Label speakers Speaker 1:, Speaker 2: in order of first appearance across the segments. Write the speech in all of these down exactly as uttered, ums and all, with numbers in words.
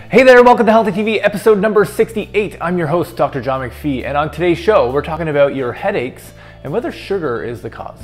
Speaker 1: Hey there, welcome to Healthy T V episode number sixty-eight. I'm your host, Doctor John McPhee, and on today's show, we're talking about your headaches and whether sugar is the cause.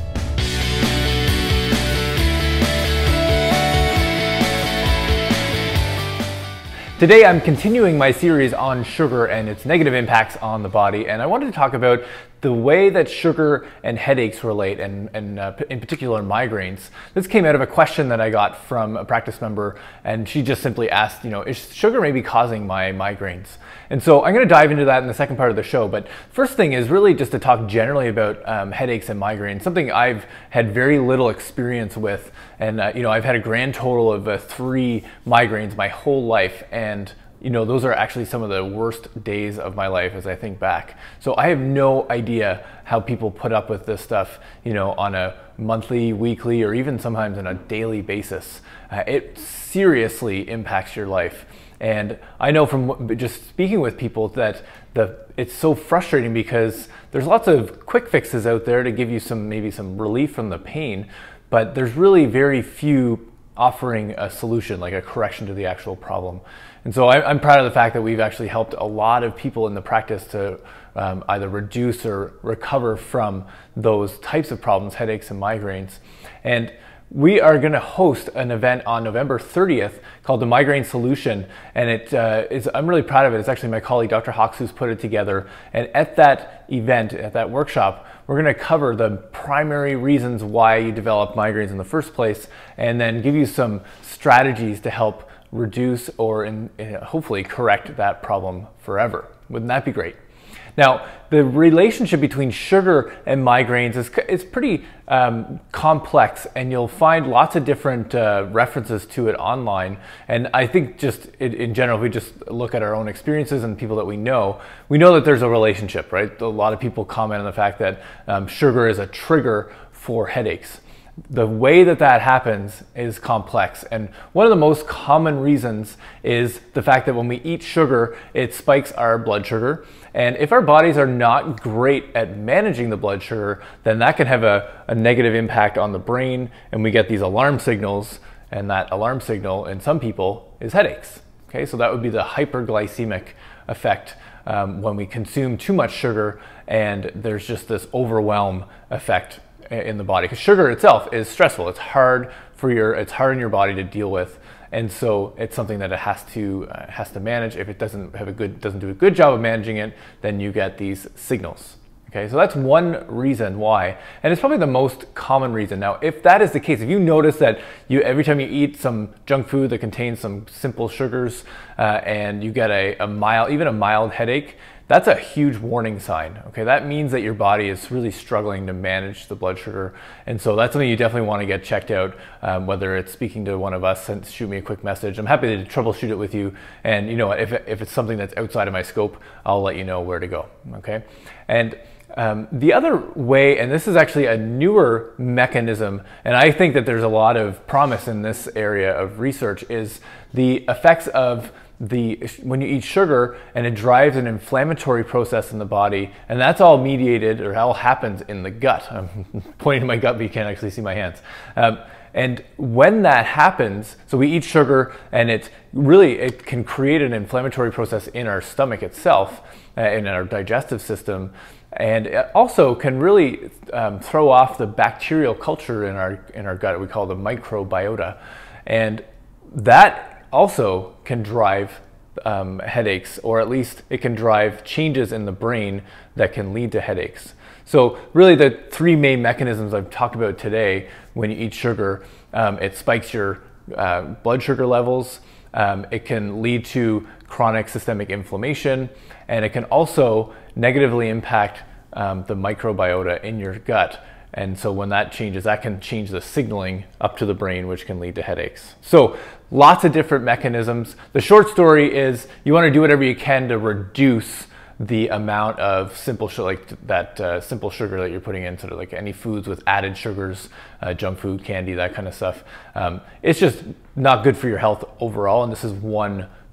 Speaker 1: Today I'm continuing my series on sugar and its negative impacts on the body, and I wanted to talk about the way that sugar and headaches relate, and, and uh, in particular migraines. This came out of a question that I got from a practice member, and she just simply asked, you know, is sugar maybe causing my migraines? And so I'm going to dive into that in the second part of the show, but first thing is really just to talk generally about um, headaches and migraines, something I've had very little experience with, and uh, you know, I've had a grand total of uh, three migraines my whole life, and you know, those are actually some of the worst days of my life as I think back. So I have no idea how people put up with this stuff, you know, on a monthly, weekly, or even sometimes on a daily basis. Uh, it seriously impacts your life. And I know from just speaking with people that the it's so frustrating because there's lots of quick fixes out there to give you some maybe some relief from the pain, but there's really very few offering a solution, like a correction to the actual problem. And so I'm proud of the fact that we've actually helped a lot of people in the practice to um, either reduce or recover from those types of problems, headaches and migraines. And we are going to host an event on November thirtieth called the Migraine Solution, and it uh, is, I'm really proud of it. It's actually my colleague Doctor Hawks who's put it together, and at that event, at that workshop, we're going to cover the primary reasons why you develop migraines in the first place, and then give you some strategies to help reduce or in, in hopefully correct that problem forever. Wouldn't that be great? Now, the relationship between sugar and migraines is, is pretty um, complex, and you'll find lots of different uh, references to it online. And I think just in, in general, if we just look at our own experiences and people that we know, we know that there's a relationship, right? A lot of people comment on the fact that um, sugar is a trigger for headaches. The way that that happens is complex, and one of the most common reasons is the fact that when we eat sugar, it spikes our blood sugar, and if our bodies are not great at managing the blood sugar, then that can have a, a negative impact on the brain, and we get these alarm signals, and that alarm signal in some people is headaches. Okay, so that would be the hyperglycemic effect um, when we consume too much sugar, and there's just this overwhelm effect in the body, because sugar itself is stressful. It's hard for your, it's hard in your body to deal with, and so it's something that it has to uh, has to manage. If it doesn't have a good, doesn't do a good job of managing it, then you get these signals. Okay, so that's one reason why, and it's probably the most common reason. Now, if that is the case, if you notice that you every time you eat some junk food that contains some simple sugars uh, and you get a, a mild, even a mild headache, that's a huge warning sign. Okay, that means that your body is really struggling to manage the blood sugar, and so that's something you definitely want to get checked out. Um, whether it's speaking to one of us, and shoot me a quick message. I'm happy to troubleshoot it with you. And you know, if if it's something that's outside of my scope, I'll let you know where to go. Okay, and um, the other way, and this is actually a newer mechanism, and I think that there's a lot of promise in this area of research, is the effects of the when you eat sugar, and it drives an inflammatory process in the body, and that's all mediated, or all happens in the gut. I'm pointing to my gut, but you can't actually see my hands. Um, and when that happens, so we eat sugar, and it really it can create an inflammatory process in our stomach itself, uh, in our digestive system, and it also can really um, throw off the bacterial culture in our in our gut. We call the microbiota, and that also can drive um, headaches, or at least it can drive changes in the brain that can lead to headaches. So really the three main mechanisms I've talked about today: when you eat sugar, um, it spikes your uh, blood sugar levels, um, it can lead to chronic systemic inflammation, and it can also negatively impact um, the microbiota in your gut. And so when that changes, that can change the signaling up to the brain, which can lead to headaches. So lots of different mechanisms. The short story is you want to do whatever you can to reduce the amount of simple sugar, like that uh, simple sugar that you're putting in, sort of like any foods with added sugars, uh, junk food, candy, that kind of stuff. Um, it's just not good for your health overall, and this is one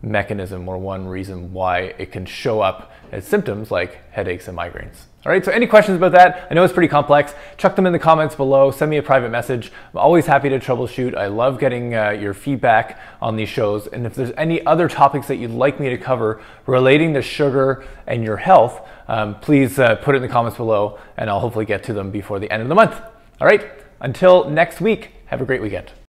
Speaker 1: mechanism or one reason why it can show up as symptoms like headaches and migraines. All right, so any questions about that? I know it's pretty complex. Chuck them in the comments below. Send me a private message. I'm always happy to troubleshoot. I love getting uh, your feedback on these shows. And if there's any other topics that you'd like me to cover relating to sugar and your health, um, please uh, put it in the comments below and I'll hopefully get to them before the end of the month. All right, until next week, have a great weekend.